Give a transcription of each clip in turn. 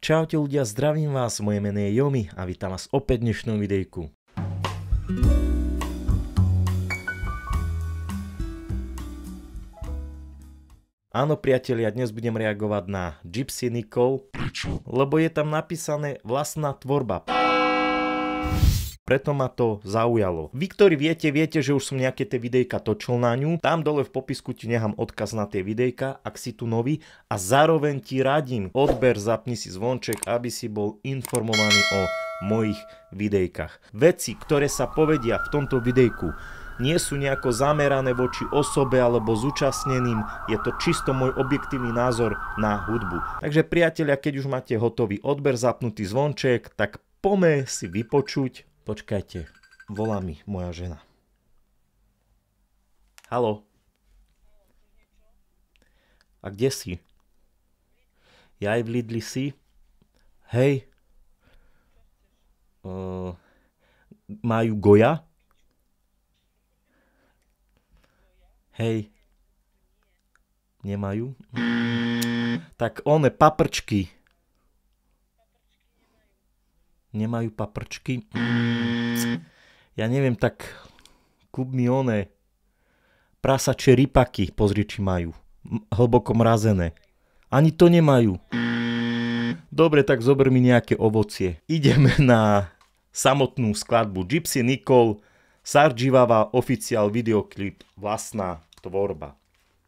Čaute ľudia, zdravím vás, moje meno je Jomi a vítam vás opäť v dnešnom videjku. Áno priatelia, dnes budem reagovať na Gypsy Nicole. Prečo? Lebo je tam napísané vlastná tvorba. Preto ma to zaujalo. Vy, ktorí viete, že už som nejaké tie videjka točil na ňu. Tam dole v popisku ti nechám odkaz na tie videjka, ak si tu nový. A zároveň ti radím, odber, zapni si zvonček, aby si bol informovaný o mojich videjkách. Veci, ktoré sa povedia v tomto videjku, nie sú nejako zamerané voči osobe alebo zúčastneným. Je to čisto môj objektívny názor na hudbu. Takže priatelia, keď už máte hotový odber, zapnutý zvonček, tak poďme si vypočuť. Počkajte, volá mi moja žena. Haló? A kde si? Ja aj v Lidli si? Hej? Majú goja? Hej? Nemajú? Tak one paprčky. Nemajú paprčky. Ja neviem, tak kúp mi one prasačie rypaky, pozri, či majú. Hlboko mrazené. Ani to nemajú. Dobre, tak zober mi nejaké ovocie. Ideme na samotnú skladbu Gypsy Nicole, Sarjivava, oficiál videoklip, vlastná tvorba.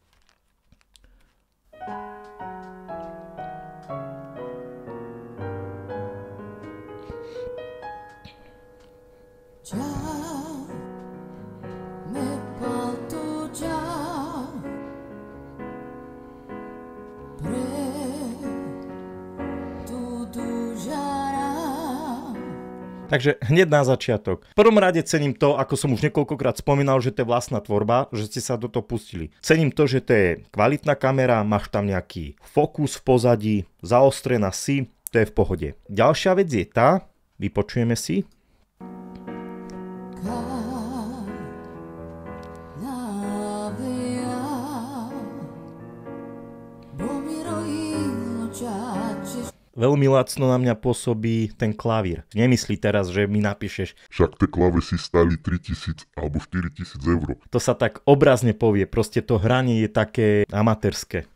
Takže hneď na začiatok. V prvom rade cením to, ako som už niekoľkokrát spomínal, že to je vlastná tvorba, že ste sa do toho pustili. Cením to, že to je kvalitná kamera, máš tam nejaký fokus v pozadí, zaostrená si, to je v pohode. Ďalšia vec je tá, vypočujeme si. Veľmi lacno na mňa pôsobí ten klavír. Nemyslí teraz, že mi napíšeš, však tie klávesy stáli 3000 alebo 4000 eur. To sa tak obrazne povie, proste to hranie je také amatérske.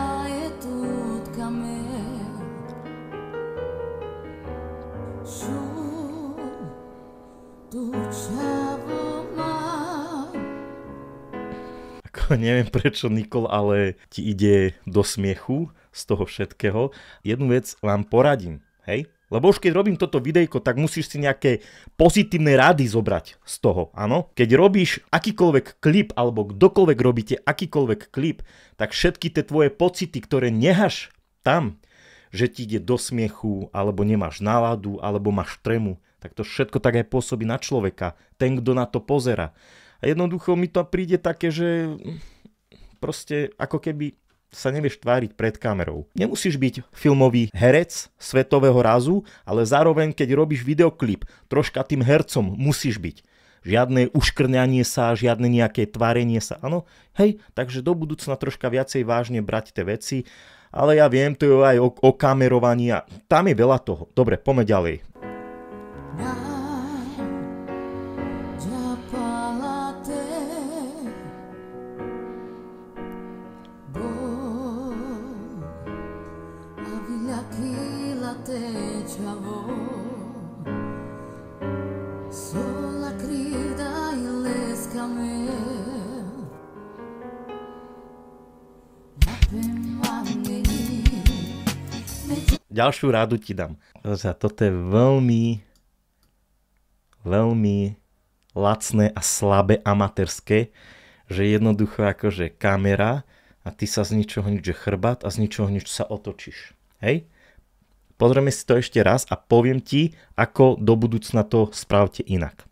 Neviem prečo, Nicole, ale ti ide do smiechu z toho všetkého. Jednu vec vám poradím, hej? Lebo už keď robím toto videjko, tak musíš si nejaké pozitívne rady zobrať z toho, áno? Keď robíš akýkoľvek klip, alebo kdokoľvek robíte akýkoľvek klip, tak všetky tie tvoje pocity, ktoré nehaš tam, že ti ide do smiechu, alebo nemáš náladu, alebo máš tremu, tak to všetko tak aj pôsobí na človeka, ten, kto na to pozera. A jednoducho mi to príde také, že proste ako keby sa nevieš tváriť pred kamerou. Nemusíš byť filmový herec svetového razu, ale zároveň, keď robíš videoklip, troška tým hercom musíš byť. Žiadne uškrňanie sa, žiadne nejaké tvárenie sa. Áno, hej, takže do budúcna troška viacej vážne brať tie veci. Ale ja viem, to je aj o kamerovaní a tam je veľa toho. Dobre, poďme ďalej. Ďalšiu radu ti dám. Toto je veľmi lacné a slabé amatérske, že jednoducho akože kamera a ty sa z ničoho nič, že chrbát a z ničoho nič sa otočíš. Hej? Pozrieme si to ešte raz a poviem ti, ako do budúcna to spravte inak.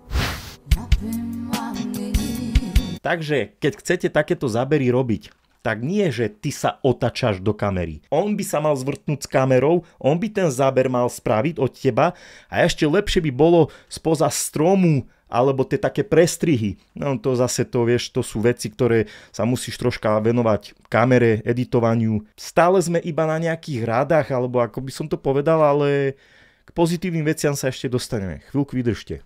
Takže, keď chcete takéto zábery robiť, tak nie, že ty sa otačaš do kamery. On by sa mal zvrtnúť s kamerou, on by ten záber mal spraviť od teba a ešte lepšie by bolo spoza stromu alebo tie také prestrihy. No to zase to, vieš, to sú veci, ktoré sa musíš troška venovať kamere, editovaniu. Stále sme iba na nejakých rádach, alebo ako by som to povedal, ale k pozitívnym veciam sa ešte dostaneme. Chvíľku vydržte.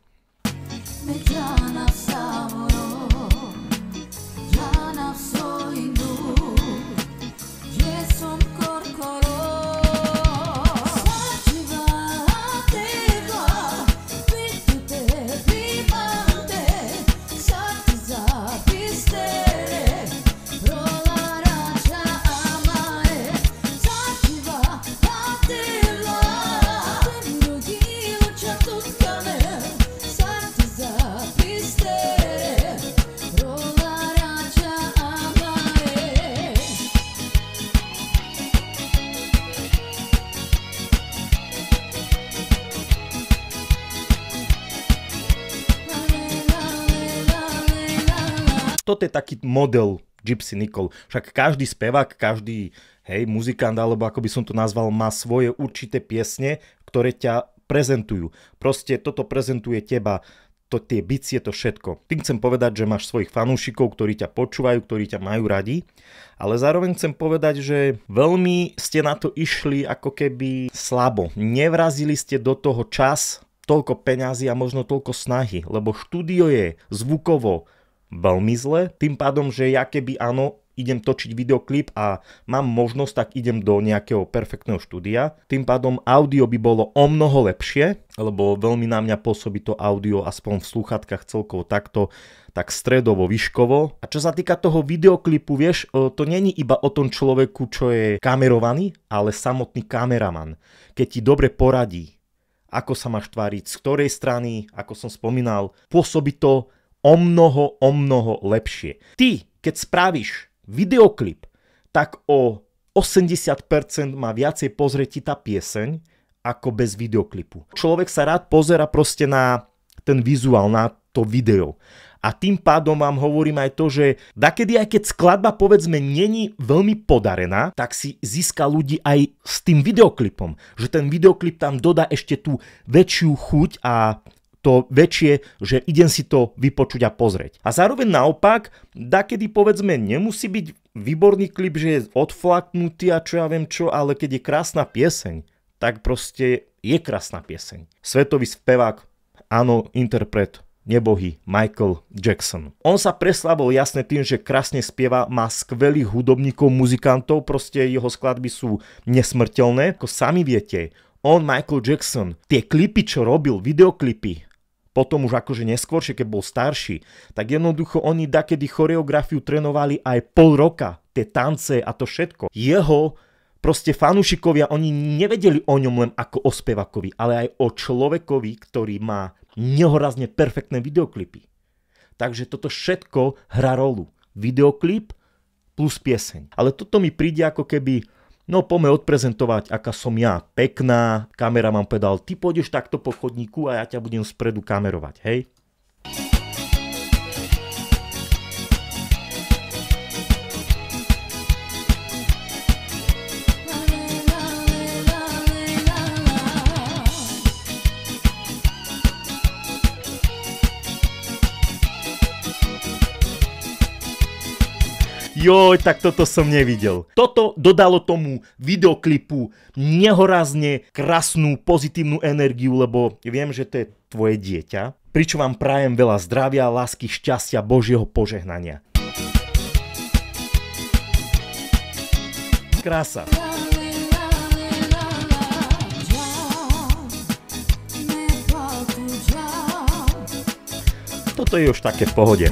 Toto je taký model Gypsy Nicole. Však každý spevák, každý muzikant, alebo ako by som to nazval, má svoje určité piesne, ktoré ťa prezentujú. Proste toto prezentuje teba, tie bicie, to všetko. Tým chcem povedať, že máš svojich fanúšikov, ktorí ťa počúvajú, ktorí ťa majú radi, ale zároveň chcem povedať, že veľmi ste na to išli ako keby slabo. Nevrazili ste do toho čas, toľko peňazí a možno toľko snahy, lebo štúdio je zvukovo veľmi zle, tým pádom, že ja keby áno, idem točiť videoklip a mám možnosť, tak idem do nejakého perfektného štúdia. Tým pádom audio by bolo o mnoho lepšie, lebo veľmi na mňa pôsobí to audio, aspoň v slúchatkách celkovo takto, tak stredovo, výškovo. A čo sa týka toho videoklipu, vieš, to není iba o tom človeku, čo je kamerovaný, ale samotný kameraman. Keď ti dobre poradí, ako sa máš tváriť, z ktorej strany, ako som spomínal, pôsobí to o mnoho lepšie. Ty, keď spravíš videoklip, tak o 80% má viacej pozretí tá pieseň, ako bez videoklipu. Človek sa rád pozera proste na ten vizuál, na to video. A tým pádom vám hovorím aj to, že dakedy aj keď skladba povedzme není veľmi podarená, tak si získa ľudí aj s tým videoklipom. Že ten videoklip tam dodá ešte tú väčšiu chuť a to väčšie, že idem si to vypočuť a pozrieť. A zároveň naopak, dakedy povedzme nemusí byť výborný klip, že je odflaknutý a čo ja viem čo, ale keď je krásna pieseň, tak proste je krásna pieseň. Svetový spevák, áno, interpret, nebohý Michael Jackson. On sa preslávil jasne tým, že krásne spieva, má skvelých hudobníkov, muzikantov, proste jeho skladby sú nesmrteľné. Ako sami viete, on, Michael Jackson, tie klipy, čo robil, videoklipy, potom už akože neskôršie, keď bol starší, tak jednoducho oni dakedy choreografiu trénovali aj pol roka, tie tance a to všetko. Jeho proste fanúšikovia, oni nevedeli o ňom len ako o spevakovi, ale aj o človekovi, ktorý má nehorazne perfektné videoklipy. Takže toto všetko hrá rolu. Videoklip plus pieseň. Ale toto mi príde ako keby, no poďme odprezentovať, aká som ja, pekná. Kameraman povedal, ty pôjdeš takto po chodníku a ja ťa budem spredu kamerovať, hej? Joj, tak toto som nevidel. Toto dodalo tomu videoklipu nehorazne krásnu, pozitívnu energiu, lebo viem, že to je tvoje dieťa. Pričom vám prajem veľa zdravia, lásky, šťastia, Božieho požehnania. Krása. Toto je už také v pohode.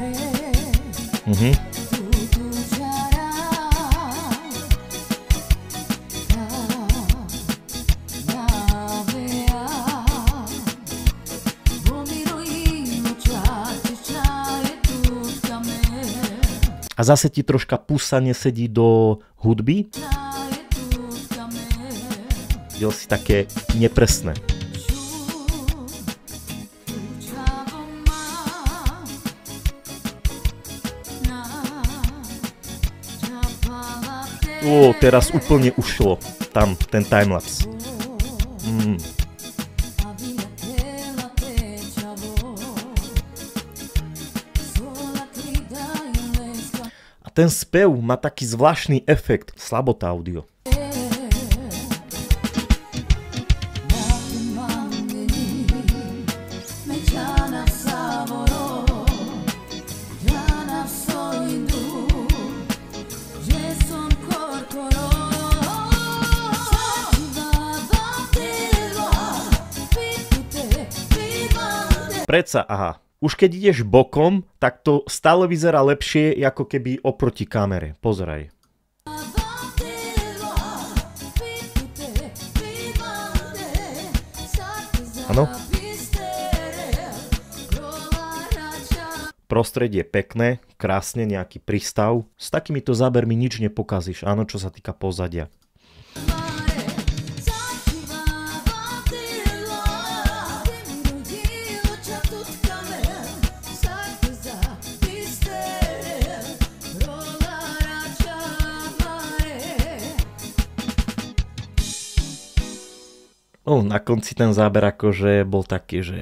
A zase ti troška pusa nesedí do hudby. Diel si také nepresné. Teraz úplne ušlo tam ten timelapse. ten spev má taký zvláštny efekt. Slabota audio. Predsa, aha, už keď ideš bokom, tak to stále vyzerá lepšie, ako keby oproti kamere. Pozeraj. Áno. Prostredie pekné, krásne, nejaký prístav. S takýmito zábermi nič nepokazíš, áno, čo sa týka pozadia. Na konci ten záber akože bol taký, že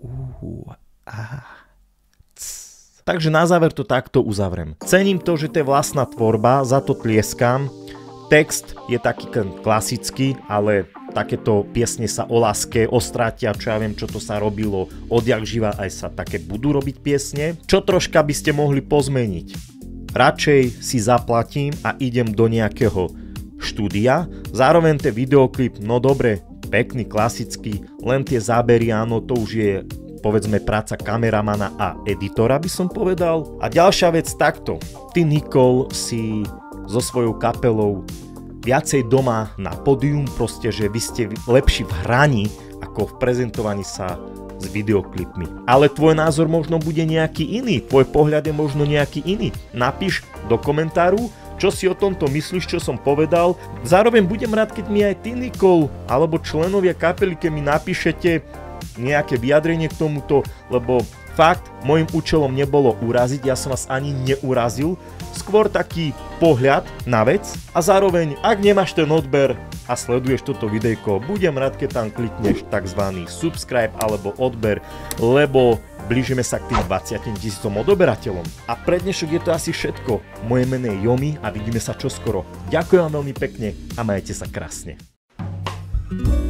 Takže na záver to takto uzavriem. Cením to, že to je vlastná tvorba, za to tlieskam. Text je taký klasický, ale takéto piesne sa o láske, o strate a čo ja viem, čo to sa robilo odjak živa, aj sa také budú robiť piesne. Čo troška by ste mohli pozmeniť? Radšej si zaplatím a idem do nejakého štúdia. Zároveň ten videoklip, no dobre, pekný, klasický, len tie zábery, áno, to už je povedzme práca kameramana a editora, by som povedal. A ďalšia vec takto, ty Nicole si so svojou kapelou viacej doma na pódium, proste, že vy ste lepší v hraní ako v prezentovaní sa s videoklipmi. Ale tvoj názor možno bude nejaký iný, tvoj pohľad je možno nejaký iný. Napíš do komentáru, čo si o tomto myslíš, čo som povedal. Zároveň budem rád, keď mi aj ty, Nicole, alebo členovia kapely, keď mi napíšete nejaké vyjadrenie k tomuto, lebo fakt, môjim účelom nebolo uraziť, ja som vás ani neurazil, skôr taký pohľad na vec a zároveň, ak nemáš ten odber a sleduješ toto videjko, budem rád, keď tam klikneš tzv. Subscribe alebo odber, lebo blížime sa k tým 20 000 odoberateľom. A pre dnešok je to asi všetko. Moje meno je Yomi a vidíme sa čoskoro. Ďakujem vám veľmi pekne a majte sa krásne.